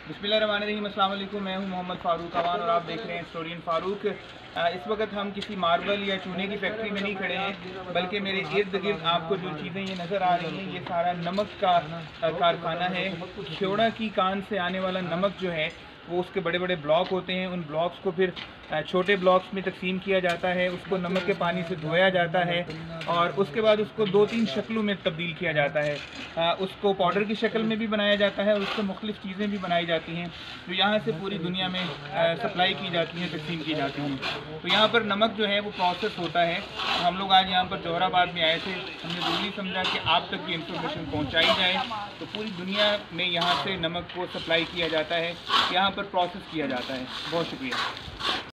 बिस्मिल्लाहिर्रहमानिर्रहीम, अस्सलाम वालेकुम। मैं हूं मोहम्मद फ़ारूक अवान और आप देख रहे हैं स्टोरी इन फ़ारूक। इस वक्त हम किसी मार्बल या चूने की फैक्ट्री में नहीं खड़े हैं, बल्कि मेरे इर्द गिर्द आपको जो चीज़ें ये नज़र आ रही हैं ये सारा नमक का कारखाना है। ख्योड़ा की कान से आने वाला नमक जो है वो उसके बड़े बड़े ब्लॉक होते हैं। उन ब्लॉक्स को फिर छोटे ब्लॉक्स में तकसीम किया जाता है, उसको नमक के पानी से धोया जाता है और उसके बाद उसको 2-3 शक्लों में तब्दील किया जाता है। उसको पाउडर की शक्ल में भी बनाया जाता है और उससे मुख्तलिफ़ चीज़ें भी बनाई जाती हैं जो यहाँ से पूरी दुनिया में सप्लाई की जाती हैं, तकसीम की जाती हैं। तो यहाँ पर नमक जो है वो प्रोसेस होता है। हम लोग आज यहाँ पर जोहराबाद में आए थे, हमने ज़रूरी समझा कि आप तक ये इंफॉर्मेशन पहुँचाई जाए। तो पूरी दुनिया में यहाँ से नमक को सप्लाई किया जाता है, यहाँ पर प्रोसेस किया जाता है। बहुत शुक्रिया।